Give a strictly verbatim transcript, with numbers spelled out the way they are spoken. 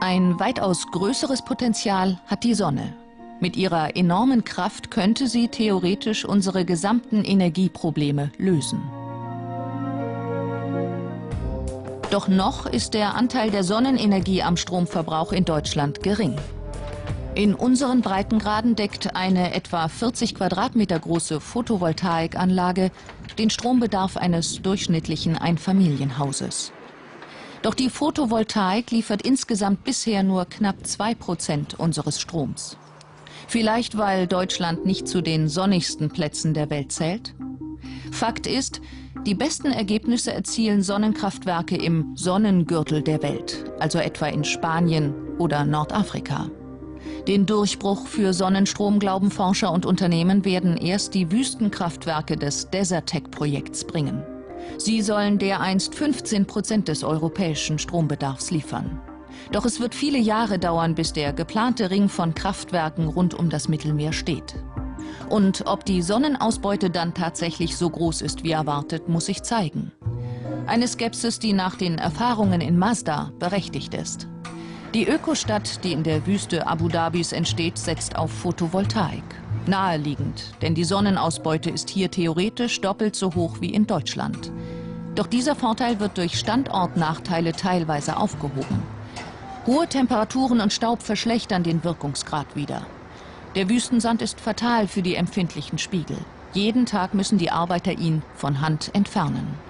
Ein weitaus größeres Potenzial hat die Sonne. Mit ihrer enormen Kraft könnte sie theoretisch unsere gesamten Energieprobleme lösen. Doch noch ist der Anteil der Sonnenenergie am Stromverbrauch in Deutschland gering. In unseren Breitengraden deckt eine etwa vierzig Quadratmeter große Photovoltaikanlage den Strombedarf eines durchschnittlichen Einfamilienhauses. Doch die Photovoltaik liefert insgesamt bisher nur knapp zwei Prozent unseres Stroms. Vielleicht, weil Deutschland nicht zu den sonnigsten Plätzen der Welt zählt? Fakt ist, die besten Ergebnisse erzielen Sonnenkraftwerke im Sonnengürtel der Welt, also etwa in Spanien oder Nordafrika. Den Durchbruch für Sonnenstrom, glauben Forscher und Unternehmen, werden erst die Wüstenkraftwerke des Desertec-Projekts bringen. Sie sollen dereinst fünfzehn Prozent des europäischen Strombedarfs liefern. Doch es wird viele Jahre dauern, bis der geplante Ring von Kraftwerken rund um das Mittelmeer steht. Und ob die Sonnenausbeute dann tatsächlich so groß ist wie erwartet, muss sich zeigen. Eine Skepsis, die nach den Erfahrungen in Masdar berechtigt ist. Die Ökostadt, die in der Wüste Abu Dhabis entsteht, setzt auf Photovoltaik. Naheliegend, denn die Sonnenausbeute ist hier theoretisch doppelt so hoch wie in Deutschland. Doch dieser Vorteil wird durch Standortnachteile teilweise aufgehoben. Hohe Temperaturen und Staub verschlechtern den Wirkungsgrad wieder. Der Wüstensand ist fatal für die empfindlichen Spiegel. Jeden Tag müssen die Arbeiter ihn von Hand entfernen.